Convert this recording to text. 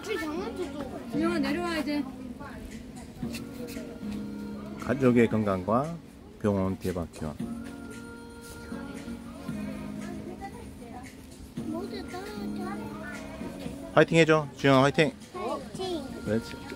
줄 장난쳐줘. 준영아 내려와 이제. 가족의 건강과 병원 대박 지원. 모두 떨어져. 화이팅 해줘. 주영아 화이팅. 파이팅. 그렇지.